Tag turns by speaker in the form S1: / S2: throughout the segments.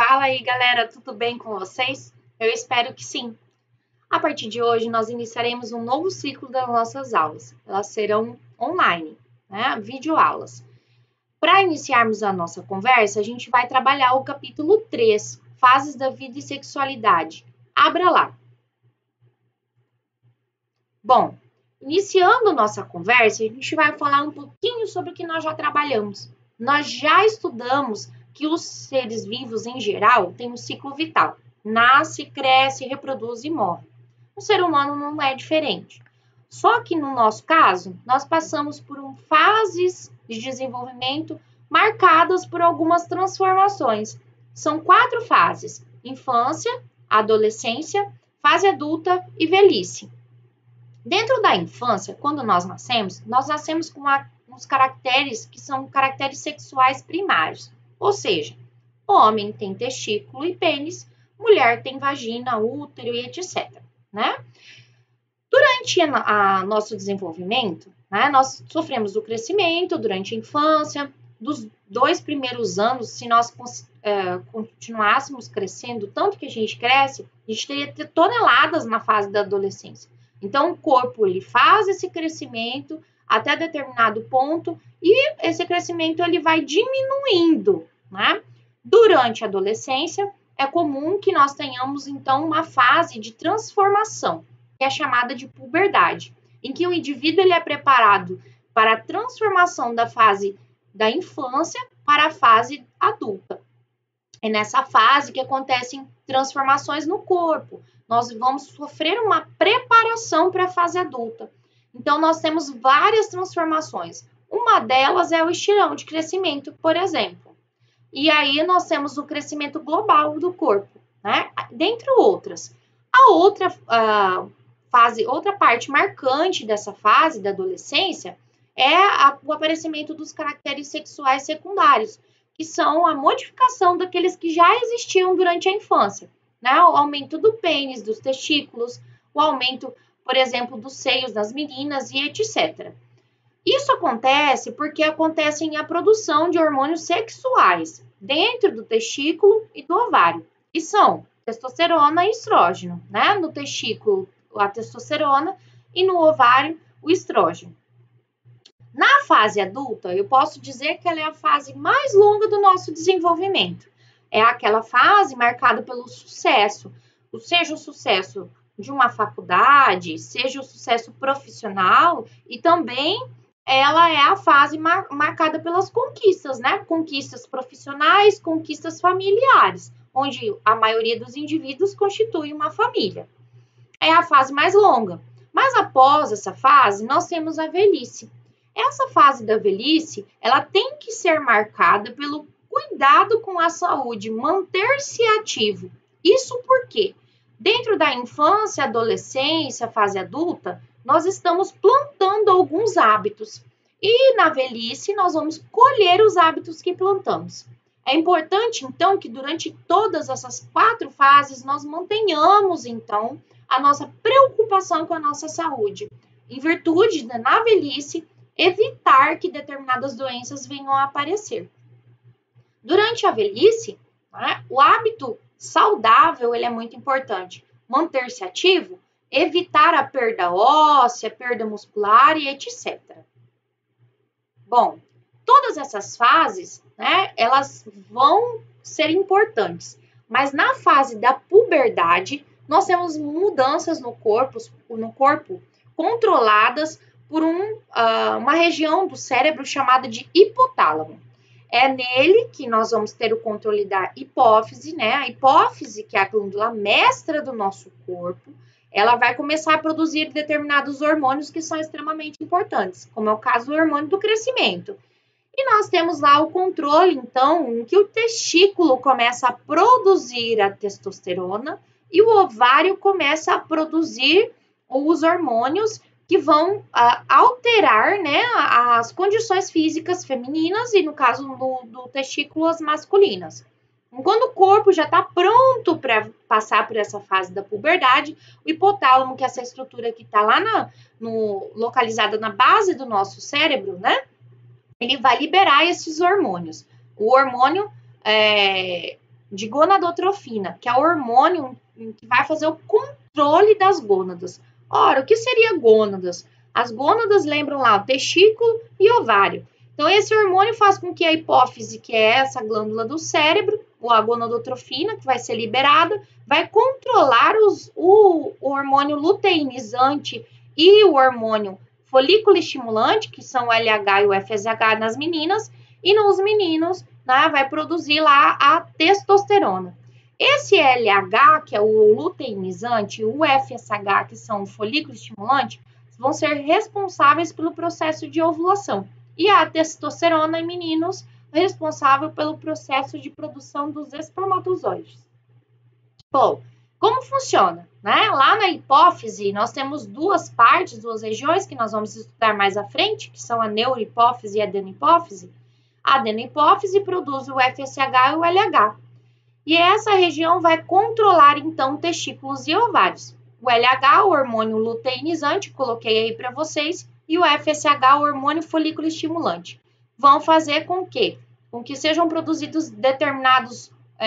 S1: Fala aí, galera, tudo bem com vocês? Eu espero que sim. A partir de hoje, nós iniciaremos um novo ciclo das nossas aulas. Elas serão online, né? Videoaulas. Para iniciarmos a nossa conversa, a gente vai trabalhar o capítulo 3, Fases da Vida e Sexualidade. Abra lá. Bom, iniciando nossa conversa, a gente vai falar um pouquinho sobre o que nós já trabalhamos. Nós já estudamos que os seres vivos, em geral, têm um ciclo vital. Nasce, cresce, reproduz e morre. O ser humano não é diferente. Só que, no nosso caso, nós passamos por fases de desenvolvimento marcadas por algumas transformações. São 4 fases: infância, adolescência, fase adulta e velhice. Dentro da infância, quando nós nascemos com uns caracteres que são caracteres sexuais primários. Ou seja, homem tem testículo e pênis, mulher tem vagina, útero e etc. Né? Durante nosso desenvolvimento, né, nós sofremos o crescimento durante a infância. Dos 2 primeiros anos, se nós continuássemos crescendo tanto que a gente cresce, a gente teria toneladas na fase da adolescência. Então, o corpo ele faz esse crescimento até determinado ponto e esse crescimento ele vai diminuindo, né? Durante a adolescência, é comum que nós tenhamos, então, uma fase de transformação, que é chamada de puberdade, em que o indivíduo ele é preparado para a transformação da fase da infância para a fase adulta. É nessa fase que acontecem transformações no corpo. Nós vamos sofrer uma preparação para a fase adulta. Então, nós temos várias transformações. Uma delas é o estirão de crescimento, por exemplo. E aí, nós temos o crescimento global do corpo, né? Dentre outras. A outra outra parte marcante dessa fase da adolescência é o aparecimento dos caracteres sexuais secundários, que são a modificação daqueles que já existiam durante a infância, né? O aumento do pênis, dos testículos, o aumento, por exemplo, dos seios das meninas e etc. Isso acontece porque acontece a produção de hormônios sexuais dentro do testículo e do ovário, que são testosterona e estrógeno, né? No testículo, a testosterona e no ovário, o estrógeno. Na fase adulta, eu posso dizer que ela é a fase mais longa do nosso desenvolvimento. É aquela fase marcada pelo sucesso, seja o sucesso de uma faculdade, seja o sucesso profissional, e também ela é a fase marcada pelas conquistas, né? Conquistas profissionais, conquistas familiares, onde a maioria dos indivíduos constitui uma família. É a fase mais longa. Mas após essa fase, nós temos a velhice. Essa fase da velhice, ela tem que ser marcada pelo cuidado com a saúde, manter-se ativo. Isso porque, dentro da infância, adolescência, fase adulta, nós estamos plantando alguns hábitos. E na velhice, nós vamos colher os hábitos que plantamos. É importante, então, que durante todas essas 4 fases, nós mantenhamos, então, a nossa preocupação com a nossa saúde. Em virtude da, na velhice, evitar que determinadas doenças venham a aparecer. Durante a velhice, né, o hábito saudável ele é muito importante. Manter-se ativo, evitar a perda óssea, perda muscular e etc. Bom, todas essas fases, né, elas vão ser importantes, mas na fase da puberdade, nós temos mudanças no corpo controladas por uma região do cérebro chamada de hipotálamo. É nele que nós vamos ter o controle da hipófise, né? A hipófise, que é a glândula mestra do nosso corpo, ela vai começar a produzir determinados hormônios que são extremamente importantes, como é o caso do hormônio do crescimento. E nós temos lá o controle, então, em que o testículo começa a produzir a testosterona e o ovário começa a produzir os hormônios que vão alterar, né, as condições físicas femininas e, no caso do testículo, as masculinas. Quando o corpo já está pronto para passar por essa fase da puberdade, o hipotálamo, que é essa estrutura que está lá localizada na base do nosso cérebro, né, ele vai liberar esses hormônios. O hormônio de gonadotrofina, que é o hormônio que vai fazer o controle das gônadas. Ora, o que seria gônadas? As gônadas lembram lá o testículo e ovário. Então, esse hormônio faz com que a hipófise, que é essa glândula do cérebro, ou a gonadotrofina, que vai ser liberada, vai controlar o hormônio luteinizante e o hormônio folículo estimulante, que são o LH e o FSH nas meninas, e nos meninos, né, vai produzir lá a testosterona. Esse LH, que é o luteinizante, e o FSH, que são o folículo estimulante, vão ser responsáveis pelo processo de ovulação. E a testosterona em meninos responsável pelo processo de produção dos espermatozoides. Bom, como funciona? Né? Lá na hipófise, nós temos duas partes, duas regiões que nós vamos estudar mais à frente, que são a neurohipófise e a adenohipófise. A adenohipófise produz o FSH e o LH. E essa região vai controlar, então, testículos e ovários. O LH, o hormônio luteinizante, coloquei aí para vocês, e o FSH, o hormônio folículo estimulante, vão fazer com que sejam produzidos determinadas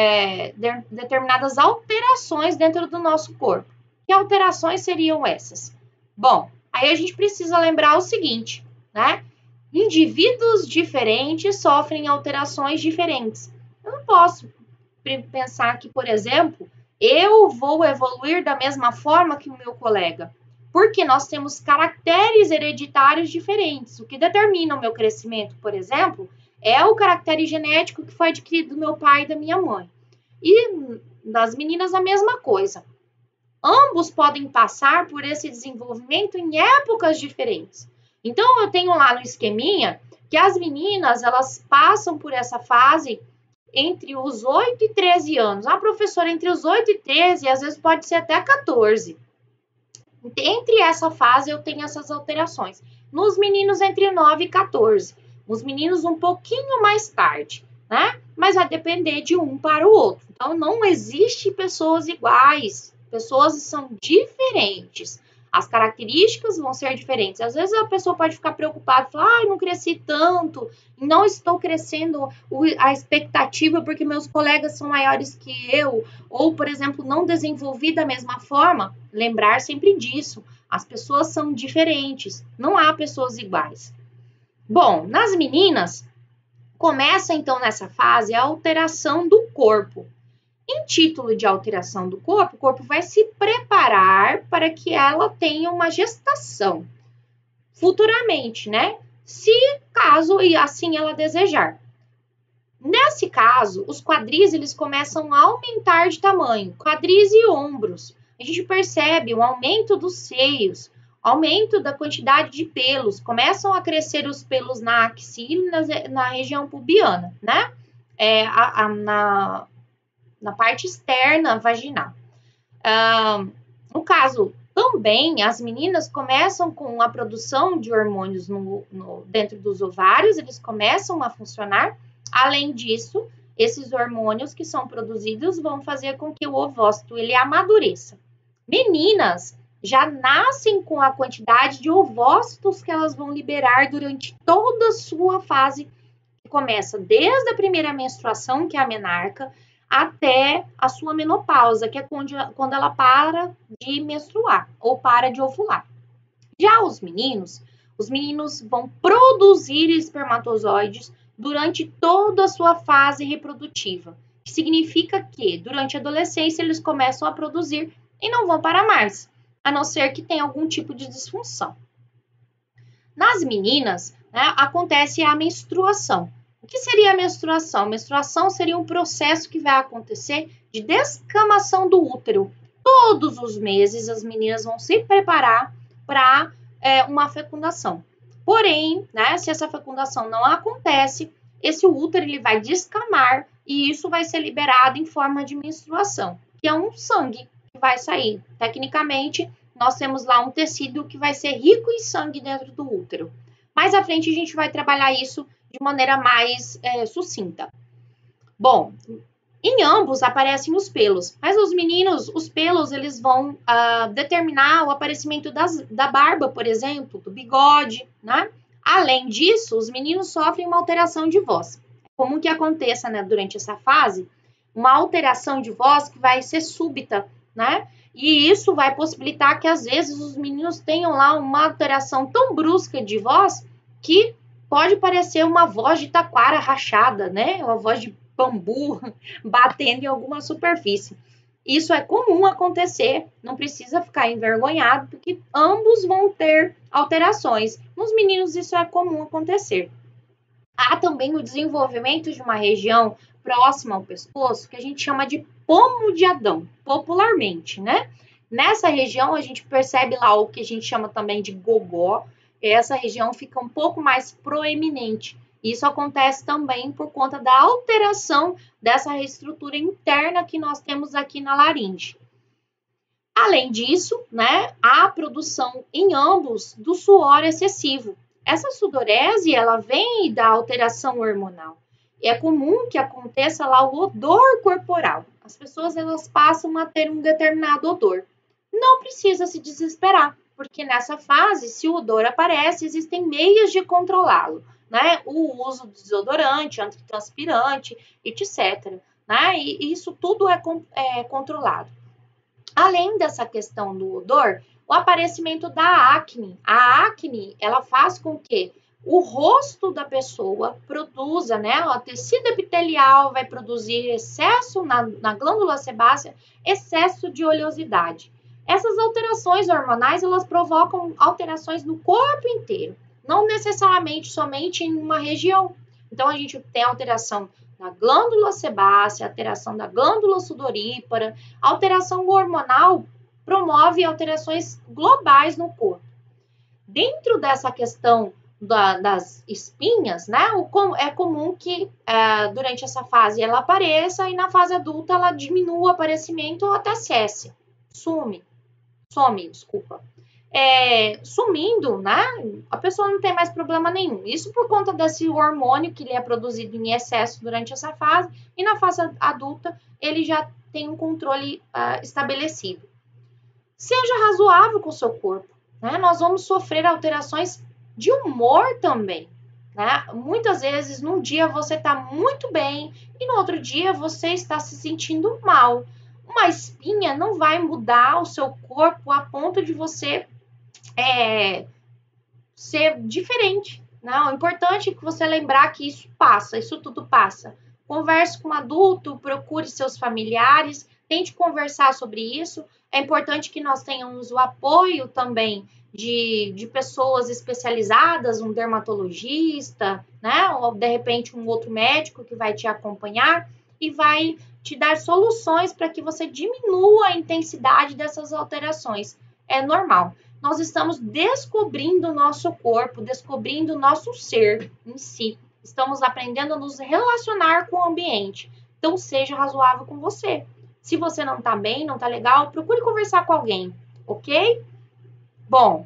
S1: alterações dentro do nosso corpo. Que alterações seriam essas? Bom, aí a gente precisa lembrar o seguinte, né? Indivíduos diferentes sofrem alterações diferentes. Eu não posso pensar que, por exemplo, eu vou evoluir da mesma forma que o meu colega, porque nós temos caracteres hereditários diferentes. O que determina o meu crescimento, por exemplo, é o caractere genético que foi adquirido do meu pai e da minha mãe. E das meninas a mesma coisa. Ambos podem passar por esse desenvolvimento em épocas diferentes. Então, eu tenho lá no esqueminha que as meninas, elas passam por essa fase entre os 8 e 13 anos. A professora, entre os 8 e 13, às vezes pode ser até 14. Entre essa fase, eu tenho essas alterações. Nos meninos, entre 9 e 14. Os meninos, um pouquinho mais tarde, né? Mas vai depender de um para o outro. Então, não existe pessoas iguais. Pessoas são diferentes. As características vão ser diferentes. Às vezes a pessoa pode ficar preocupada, falar, não cresci tanto, não estou crescendo a expectativa porque meus colegas são maiores que eu, ou, por exemplo, não desenvolvi da mesma forma. Lembrar sempre disso. As pessoas são diferentes, não há pessoas iguais. Bom, nas meninas, começa então nessa fase a alteração do corpo. Em título de alteração do corpo, o corpo vai se preparar para que ela tenha uma gestação futuramente, né? Se caso e assim ela desejar. Nesse caso, os quadris eles começam a aumentar de tamanho, quadris e ombros. A gente percebe o aumento dos seios, aumento da quantidade de pelos, começam a crescer os pelos na axila e na região pubiana, né? Na parte externa vaginal. No caso, também as meninas começam com a produção de hormônios dentro dos ovários, eles começam a funcionar. Além disso, esses hormônios que são produzidos vão fazer com que o ovócito ele amadureça. Meninas já nascem com a quantidade de ovócitos que elas vão liberar durante toda a sua fase, que começa desde a primeira menstruação, que é a menarca, até a sua menopausa, que é quando ela para de menstruar ou para de ovular. Já os meninos vão produzir espermatozoides durante toda a sua fase reprodutiva, que significa que durante a adolescência eles começam a produzir e não vão parar mais, a não ser que tenha algum tipo de disfunção. Nas meninas, né, acontece a menstruação. O que seria a menstruação? A menstruação seria um processo que vai acontecer de descamação do útero. Todos os meses as meninas vão se preparar para uma fecundação. Porém, né, se essa fecundação não acontece, esse útero ele vai descamar e isso vai ser liberado em forma de menstruação, que é um sangue que vai sair. Tecnicamente, nós temos lá um tecido que vai ser rico em sangue dentro do útero. Mais à frente a gente vai trabalhar isso de maneira mais sucinta. Bom, em ambos aparecem os pelos, mas os meninos, os pelos, eles vão determinar o aparecimento da barba, por exemplo, do bigode, né? Além disso, os meninos sofrem uma alteração de voz. É comum que aconteça, né, durante essa fase uma alteração de voz que vai ser súbita, né? E isso vai possibilitar que, às vezes, os meninos tenham lá uma alteração tão brusca de voz que pode parecer uma voz de taquara rachada, né? Uma voz de bambu batendo em alguma superfície. Isso é comum acontecer, não precisa ficar envergonhado, porque ambos vão ter alterações. Nos meninos, isso é comum acontecer. Há também o desenvolvimento de uma região próxima ao pescoço, que a gente chama de pomo de Adão, popularmente, né? Nessa região, a gente percebe lá o que a gente chama também de gogó, e essa região fica um pouco mais proeminente. Isso acontece também por conta da alteração dessa reestrutura interna que nós temos aqui na laringe. Além disso, né, há a produção em ambos do suor excessivo. Essa sudorese, ela vem da alteração hormonal. É comum que aconteça lá o odor corporal. As pessoas, elas passam a ter um determinado odor. Não precisa se desesperar, porque nessa fase, se o odor aparece, existem meios de controlá-lo, né? O uso de desodorante, antitranspirante, etc. Né? E isso tudo é controlado. Além dessa questão do odor, o aparecimento da acne. A acne, ela faz com que o rosto da pessoa produza, né? O tecido epitelial vai produzir excesso na glândula sebácea, excesso de oleosidade. Essas alterações hormonais, elas provocam alterações no corpo inteiro, não necessariamente somente em uma região. Então, a gente tem alteração na glândula sebácea, alteração da glândula sudorípara, alteração hormonal promove alterações globais no corpo. Dentro dessa questão das espinhas, né, é comum que durante essa fase ela apareça e na fase adulta ela diminua o aparecimento ou até cesse, some, desculpa. Sumindo, né? A pessoa não tem mais problema nenhum. Isso por conta desse hormônio que ele é produzido em excesso durante essa fase e na fase adulta ele já tem um controle estabelecido. Seja razoável com o seu corpo, né? Nós vamos sofrer alterações de humor também, né? Muitas vezes num dia você está muito bem e no outro dia você está se sentindo mal. Uma espinha não vai mudar o seu corpo a ponto de você ser diferente. Não, o importante é que você lembrar que isso passa, isso tudo passa. Converse com um adulto, procure seus familiares, tente conversar sobre isso. É importante que nós tenhamos o apoio também de pessoas especializadas, um dermatologista, né? Ou de repente um outro médico que vai te acompanhar e vai te dar soluções para que você diminua a intensidade dessas alterações. É normal. Nós estamos descobrindo o nosso corpo, descobrindo o nosso ser em si. Estamos aprendendo a nos relacionar com o ambiente. Então, seja razoável com você. Se você não está bem, não está legal, procure conversar com alguém, ok? Bom,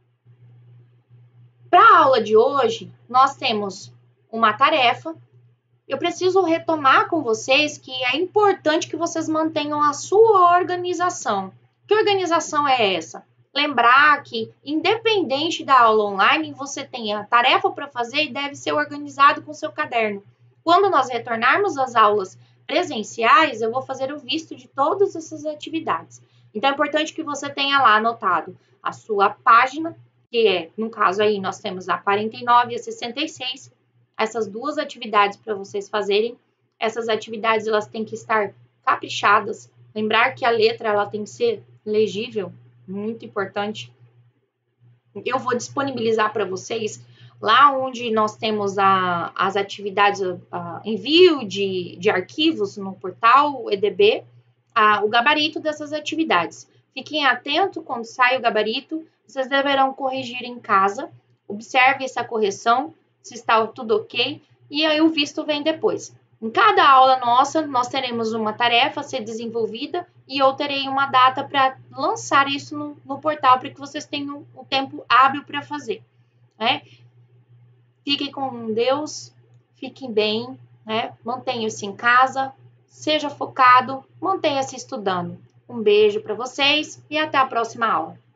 S1: para a aula de hoje, nós temos uma tarefa. Eu preciso retomar com vocês que é importante que vocês mantenham a sua organização. Que organização é essa? Lembrar que, independente da aula online, você tem a tarefa para fazer e deve ser organizado com seu caderno. Quando nós retornarmos às aulas presenciais, eu vou fazer o visto de todas essas atividades. Então, é importante que você tenha lá anotado a sua página, que é, no caso aí, nós temos a 49 e a 66, essas duas atividades para vocês fazerem. Essas atividades, elas têm que estar caprichadas. Lembrar que a letra, ela tem que ser legível, muito importante. Eu vou disponibilizar para vocês lá onde nós temos as atividades, envio de arquivos no portal EDB, o gabarito dessas atividades. Fiquem atentos quando sai o gabarito, vocês deverão corrigir em casa, observe essa correção, se está tudo ok, e aí o visto vem depois. Em cada aula nossa, nós teremos uma tarefa a ser desenvolvida e eu terei uma data para lançar isso no portal para que vocês tenham o tempo hábil para fazer. Né? Fiquem com Deus, fiquem bem, né? Mantenham-se em casa, seja focado, mantenha-se estudando. Um beijo para vocês e até a próxima aula.